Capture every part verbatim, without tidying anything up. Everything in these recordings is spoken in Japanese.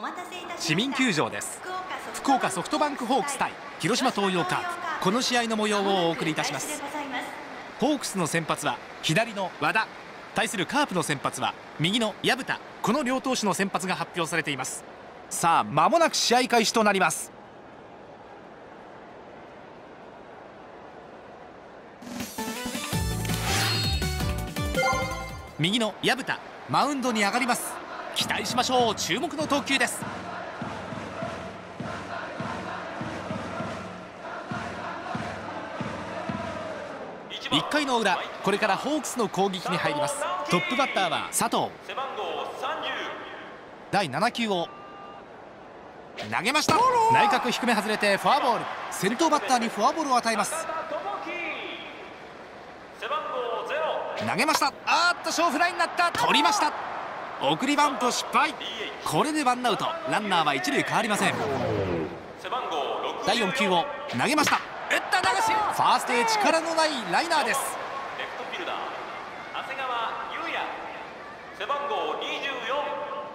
市民球場です。福岡ソフトバンクホークス対広島東洋カープ、この試合の模様をお送りいたします。ホークスの先発は左の和田、対するカープの先発は右の薮田、この両投手の先発が発表されています。さあ間もなく試合開始となります。右の薮田、マウンドに上がります。期待しましょう。注目の投球です。いっかいの裏、これからホークスの攻撃に入ります。トップバッターは佐藤。だいなな球を投げました。内角低め外れてフォアボール。先頭バッターにフォアボールを与えます。投げました。あーっと小フライになった。取りました。送りバント失敗。これでワンアウト、ランナーは一塁変わりません。だいよん球を投げました。打った流し、ファーストへ力のないライナーです。 レフトフィルダー長谷川優也、背番号にじゅうよん。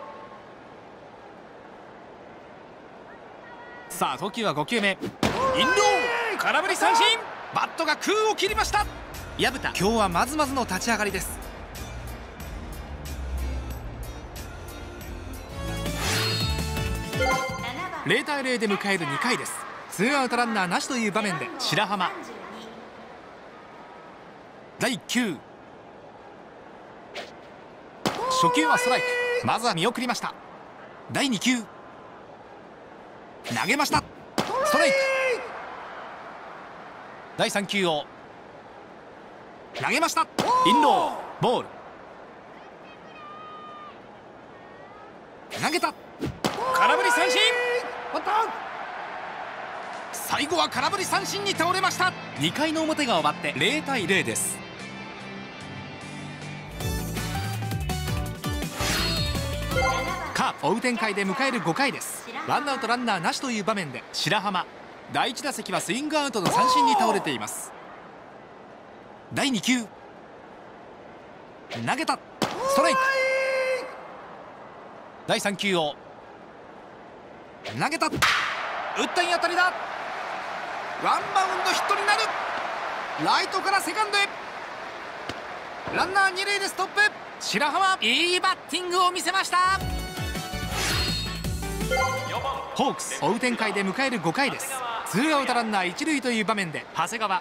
さあ投球はご球目、インロー、空振り三振。バットが空を切りました。薮田、今日はまずまずの立ち上がりです。ゼロたいゼロで迎えるにかいです。ツーアウトランナーなしという場面で白浜。だいいっ球、初球はストライク、まずは見送りました。だいに球、投げました。ストライク。だいさん球を投げました。インロー、ボール。投げた。空振り三振。最後は空振り三振に倒れました。にかいの表が終わってゼロたいゼロです。カープ追う展開で迎えるごかいです。ワンアウトランナーなしという場面で白浜。だいいち打席はスイングアウトの三振に倒れています。だいに球、投げた。ストライク。だいさん球を投げた。打ったいい当たりだ。ワンバウンドヒットになる。ライトからセカンドへ。ランナーに塁でストップ。白浜、いいバッティングを見せました。ホークス追う展開で迎えるごかいです。ツーアウトランナー一塁という場面で長谷川。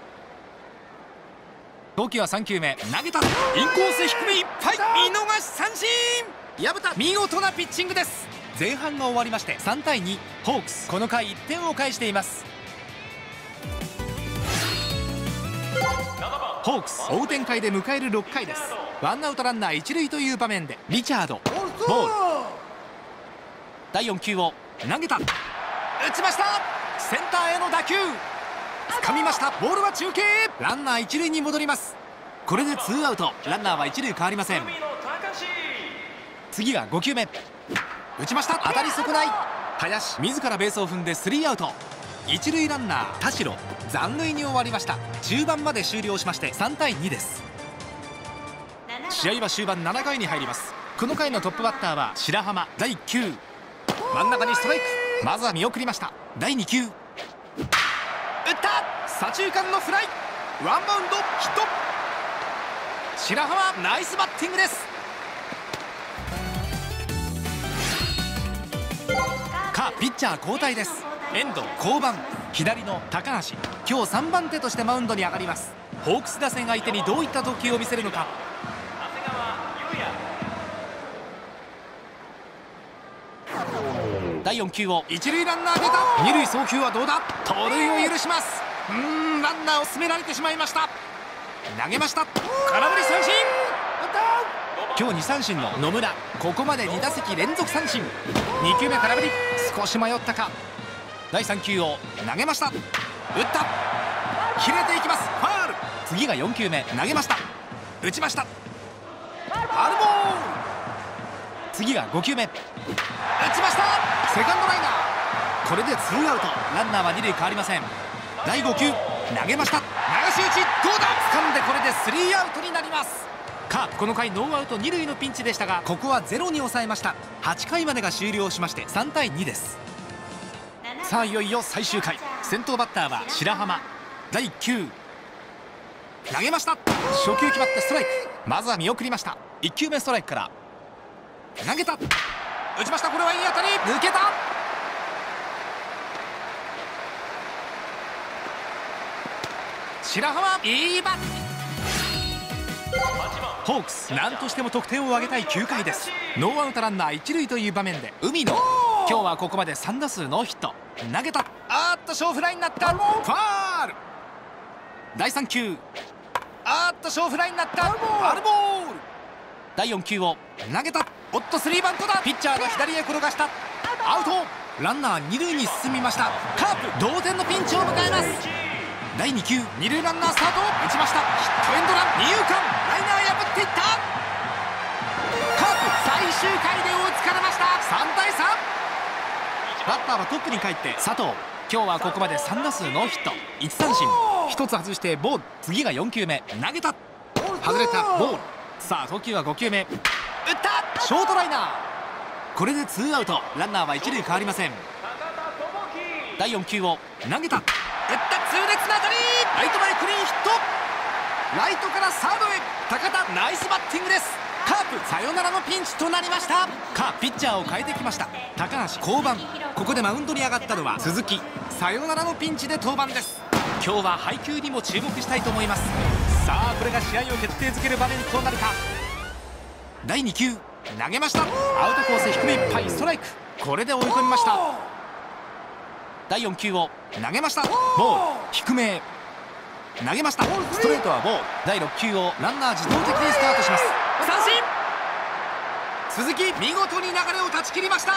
投球はさん球目、投げた。インコース低めいっぱい、見逃し三振。薮田、見事なピッチングです。前半が終わりましてさんたいに、ホークスこの回いってんを返しています。ホークス追う展開で迎えるろっかいです。ワンアウトランナー一塁という場面でリチャード、ボール。だいよん球を投げた。打ちました。センターへの打球、掴みました。ボールは中継へ。ランナー一塁に戻ります。これでツーアウト、ランナーは一塁変わりません。次がご球目、打ちました。当たり損ない。林、自らベースを踏んでスリーアウト。一塁ランナー田代、残塁に終わりました。中盤まで終了しましてさんたいにです。試合は終盤ななかいに入ります。この回のトップバッターは白浜。だいいっ球、真ん中にストライク。まずは見送りました。だいに球、打った。左中間のフライ。ワンバウンドヒット。白浜、ナイスバッティングです。カープピッチャー交代です。遠藤降板、左の高橋、今日さんばん手としてマウンドに上がります。ホークス打線相手にどういった投球を見せるのか。だいよん球を一塁ランナー出た。二塁送球はどうだ。盗塁を許します。うーん、ランナーを進められてしまいました。投げました。空振り三振。今日に三振の野村、ここまでに打席連続三振。に球目空振り、少し迷ったか。だいさん球を投げました。打った。切れていきます。ファウル。次がよん球目、投げました。打ちました。ファウルボール。次がご球目、打ちました。セカンドライナー。これでツーアウト、ランナーは二塁変わりません。だいご球、投げました。流し打ち、どうだ。掴んでこれでスリーアウトになります。 カープこの回ノーアウトに塁のピンチでしたが、ここはゼロに抑えました。はちかいまでが終了しましてさんたいにです。さあいよいよ最終回、先頭バッターは白浜。だいいっきゅう投げました。初球決まってストライク。まずは見送りました。いっきゅうめストライクから投げた、打ちました。これはいい当たり、抜けた。白浜いいバット。ホークス何としても得点を挙げたいきゅうかいです。ノーアウトランナーいち塁という場面で海野、今日はここまでさんだすうノーヒット。投げた、あーっと小フライになった。ファール。だいさんきゅう、あーっと小フライになった。ファウルボール。だいよんきゅうを投げた。おっとスリーバントだ。ピッチャーの左へ転がした。アウト。ランナーに塁に進みました。カープ同点のピンチを迎えます。だいにきゅう、に塁ランナースタート。打ちました。ヒットエンドラン、二遊間ライナー破っていった。カープ最終回で追いつかれました。さんたいさん。バッターはトップに帰って佐藤。今日はここまでさんだすうノーヒット、いちさんしん。ひとつ外してボール。次がよんきゅうめ、投げた、外れた、ボール。さあ投球はごきゅうめ、打った、ショートライナー。これでツーアウト、ランナーは一塁変わりません。だいよんきゅうを投げた、打った、痛烈な当たり、ライト前クリーンヒット。ライトからサードへ、高田ナイスバッティングです。カープサヨナラのピンチとなりました。カープピッチャーを変えてきました。高橋降板。ここでマウンドに上がったのは鈴木。サヨナラのピンチで登板です。今日は配球にも注目したいと思います。さあこれが試合を決定づける場面となるか。だいにきゅう投げました。アウトコース低めいっぱい、ストライク。これで追い込みました。だいよんきゅうを投げました。ボール低めへ投げました。ストレートはボール。だいろっきゅうをランナー自動的にスタートします。三振。鈴木見事に流れを断ち切りました。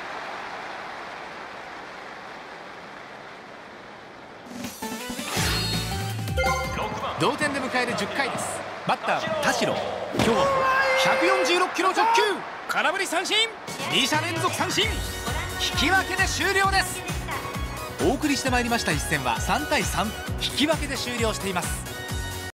同点で迎えるじゅっかいです。バッターは田代。今日はひゃくよんじゅうろっキロ直球、空振り三振。に者連続三振。引き分けで終了です。お送りしてまいりました一戦はさんたいさん、引き分けで終了しています。